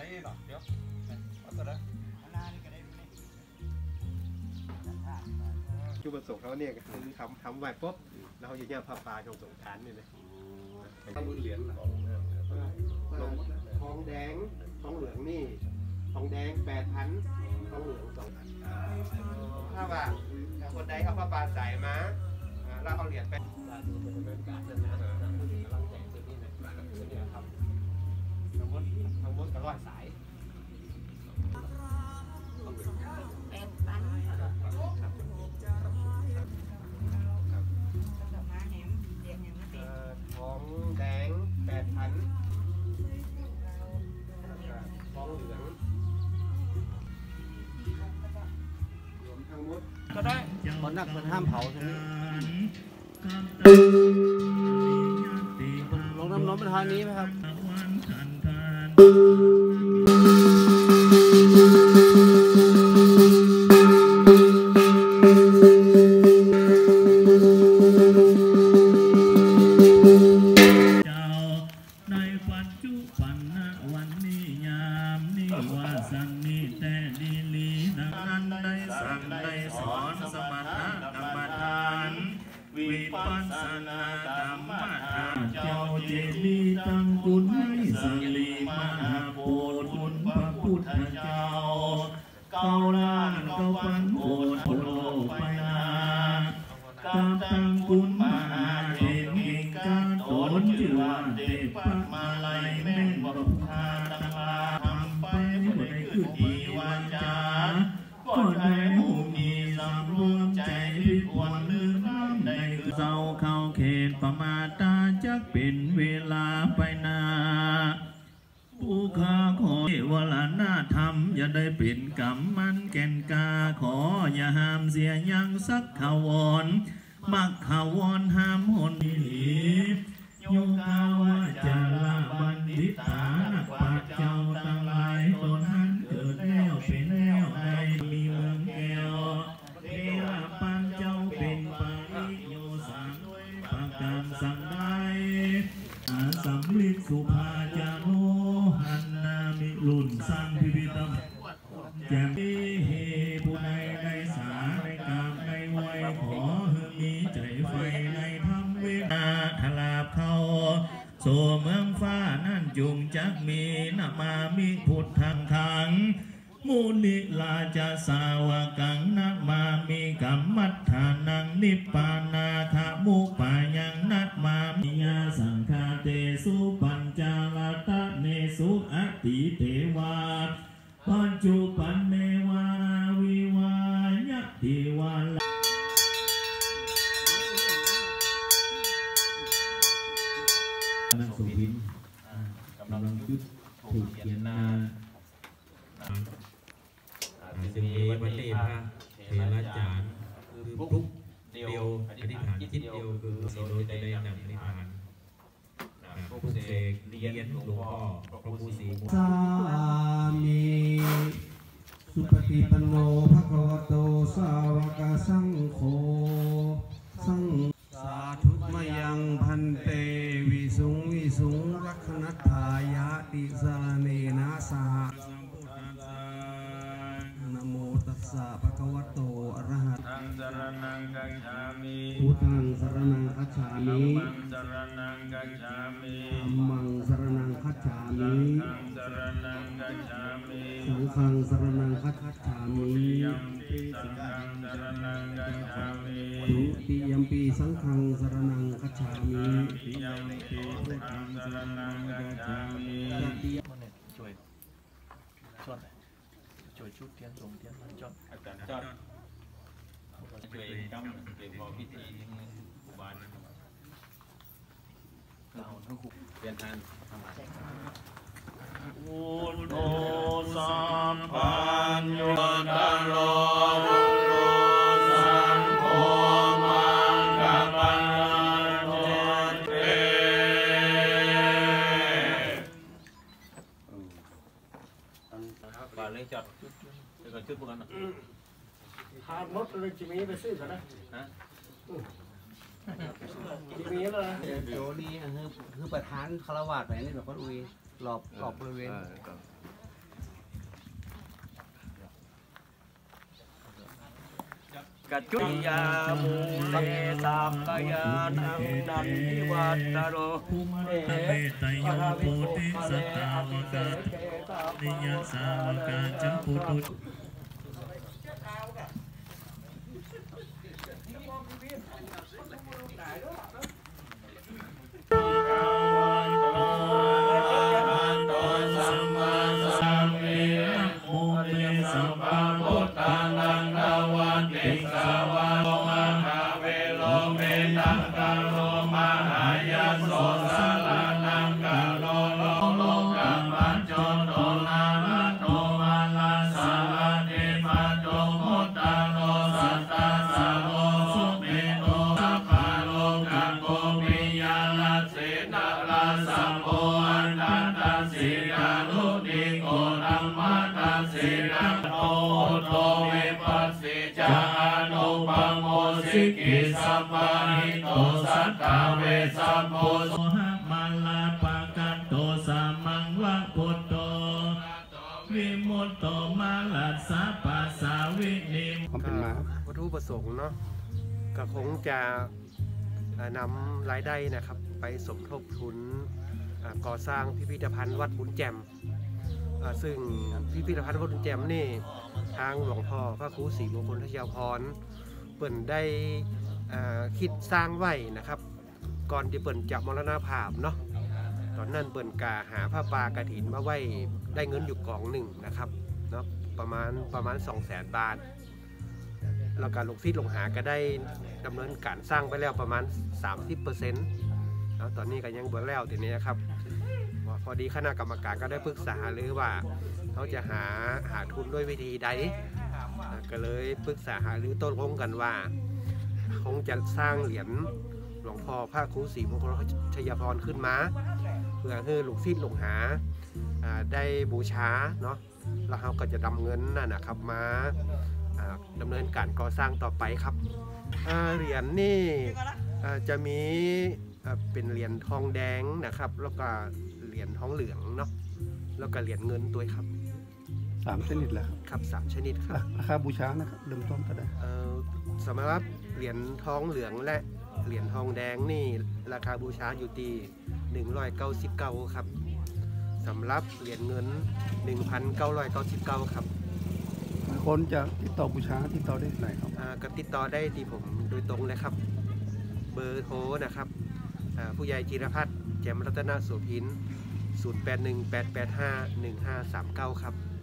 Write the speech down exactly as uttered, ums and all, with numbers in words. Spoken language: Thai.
หรอเดี๋ยวเอาตัวนั้นจุดประสงค์เขาเนี่ยคือทำทำไว้ปุ๊บเราจะเนี่ยพาปลาของสงขารนี่เลยทองเหลืองทองแดงทองเหลืองนี่ทองแดงแปดพันทองเหลืองสองพันถ้าว่าคนใดเอาพาปลาใส่มาเราเอาเหรียญไปดูเป็นการเดินนะลองแจกตัวนี้นะเนี่ยครับทั้งหมดทั้งหมดก็ร้อยสายแปดพันทองแดงแปดพันทองเหลืองรวมทั้งหมดก็ได้ตอนนักมันห้ามเผาใช่ไหมลงน้ำร้อนประทานนี้ไหมครับวิปัสสนาธรรมทานเจ้าเจดีย์ตั้งคุณให้สังลีมหาโพธิ์คุณพระพุทธเจ้าเก้าล้านเก้าพันโกฏโพโลไปนากามตั้งคุณมหาเทมิกาตนชื่อว่าเดชพระมาลัยแม่นบรุษาตังลาทำไปไม่ได้ขึ้นดีวาจาก็ได้หูมีสำรวมใจพิพวนลืมน้ำในคือเศร้าเข้าเขตประมาตาจักเป็นเวลาไปนาผู้ข้าขอเวลาหน้าธรรมอย่าได้เป็นกรรมมันแก่นกาขออย่าห้ามเสียยังสักขาวรมักขาวรห้ามหนหลีโยกาวาจาราบัณฑิตานักปราชญ์เจ้าทั้งหลายตนนั้นเกิดแล้วเป็นแล้วในมีเมืองแก้วเทระปันเจ้าเป็นปาริโยสานด้วยประการสั่งได้อาสัมฤทธิ์สุภาจาโนหันนามิลุนสร้างพิพิธภัณฑ์แจ่มเฮผู้ใดได้สาในกามในวัยขอเฮมีใจไฟในธรรมเวทนาทลาบเขาโซเมืองฟ้านั่นจุงจักมีนามามิพุทธังขังมุนิลาจาสาวกังนามามิกัมมัฏฐานังนิปปานาคามุปายังนัตมามิยาสังฆาเตสุปัญจาลตะเนสุอติเทวาปัจจุปันเนวาวิวายะติวาลนักสุพินกำลังจุดถูกเขียนนาจะมีวันนี้พระเทระจารย์คือทุกเดียวอธิษฐานจิตเดียวคือโซโลจะได้นำอธิษฐานพวกเสกเรียนหลวงพ่อพระผู้ศรีสามีสุปฏิปันโนภะคะวะโตสาวกสังโฆสังสาธุมยังพันเตวิสุงวิสุงรักขณทายาติสารเนนะสหนะโมตัสสะภะคะวะโตอะระหะตังสรณังกัจฉามิพุทธังสรณังคัจฉามิธัมมังสรณังกัจฉามิธัมมังสรณังคัจฉามิสังฆังสรณังคัจฉามิทุติยัมปีสังฆังสรณังคัจฉามิทุติยัมปีสังฆังสรณังคัจฉามิช่วยช่วยช่วยชุดเทียนส่งเทียนมันจอดอาจารย์จอดช่วยกำเป็นพอพิธีอุบาลเราทั้งคู่เปลี่ยนทางอุโตสัมปันโยตโลวุโรสังโฆมังคะปันโตเตบาลีจัดจะกันชุดพวกนั้นทานมดเลยจิมีไปซื้อกันนะฮะจิมีเลยโจนี่คือคือประธานคารวะไปนี่แบบว่าอุ้ยหลอบหลอบบริเวณกัจจุยามูเลสัพพยานังนันทิวัตตโรภูมิตเมตโยโพธิสัตตาวกานิยสาวกาจัปุตุ สิกิสัพพะหิโตสัตตาเวสัพโพโสหะมัลลาปะกันโตสัมมังวะพุทโตวิมุตโตมัลลัสสะปัสสาวินิมก็วัตถุประสงค์เนาะก็คงจะนำรายได้นะครับไปสมทบทุนก่อสร้างพิพิธภัณฑ์วัดบุญแจ่มซึ่งพิพิธภัณฑ์วัดบุญแจ่มนี่ทางหลวงพ่อพระครูศรีมงคลทศยาภรณ์เปิ่นได้คิดสร้างไว้นะครับก่อนที่เปิ่นจะมรณภาพเนาะตอนนั้นเปิ่นกาหาผ้าป่ากฐินมาไว้ได้เงินอยู่กองหนึ่งนะครับเนาะประมาณประมาณ สองแสน บาทแล้วการลงซีดลงหาก็ได้ดำเนินการสร้างไปแล้วประมาณ สามสิบเปอร์เซ็นต์ แล้วตอนนี้ก็ยังบ่แล้วทีนี้ครับพอดีคณะกรรมการก็ได้ปรึกษาหรือว่าเขาจะหาหาทุนด้วยวิธีใดก็เลยปรึกษาหาหรือต้นลงกันว่าคงจะสร้างเหรียญหลวงพ่อพระครูศรีมงคลทศยาภรณ์ขึ้นมาเพื่อให้ลูกศิษย์ลงหาได้บูชาเนาะแล้วเขาก็จะนำเงินนั่นนะครับมาดำเนินการก่อสร้างต่อไปครับเหรียญนี่จะมีเป็นเหรียญทองแดงนะครับแล้วก็เหรียญทองเหลืองเนาะแล้วก็เหรียญเงินตัวครับสามชนิดแหละครับครับสามชนิดครับราคาบูชานะครับเริ่มต้นก็ได้สำหรับเหรียญทองเหลืองและเหรียญทองแดงนี่ราคาบูชาอยู่ที่หนึ่งร้อยเก้าสิบเก้าครับสำหรับเหรียญเงิน หนึ่งพันเก้าร้อยเก้าสิบเก้า ครับคนจะติดต่อบูชาติดต่อได้ที่ไหนครับก็ติดต่อได้ที่ผมโดยตรงเลยครับเบอร์โทรนะครับผู้ใหญ่จิรพัฒน์แจ่มรัตนโสภิน ศูนย์ แปด หนึ่ง แปด แปด ห้า หนึ่ง ห้า สาม เก้า ครับ